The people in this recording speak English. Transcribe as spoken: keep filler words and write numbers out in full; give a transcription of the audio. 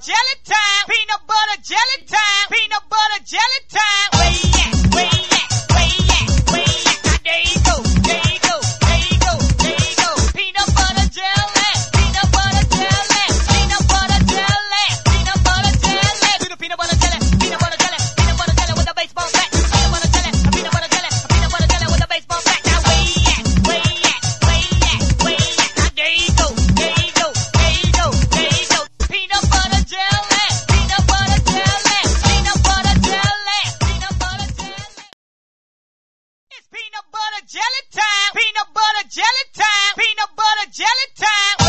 jelly time. Peanut butter jelly time. Peanut butter jelly time. Where you at? Where you at? Where you at? Where you at? Now there you go. There you go. There you go. There you go. Peanut butter jelly. Peanut butter jelly. Peanut butter jelly. Peanut butter jelly. Do the peanut butter jelly. Peanut butter jelly. Peanut butter jelly with a baseball bat. Peanut butter jelly. Peanut butter jelly. Peanut butter jelly with a baseball bat. Now where you at? Where you at? Where you at? Where you at? Now there you go. There you go. There you go. There you go. Peanut butter jelly. Peanut butter jelly. Peanut butter jelly. Peanut butter jelly. It's peanut butter jelly time. Peanut butter jelly time. Peanut butter jelly time.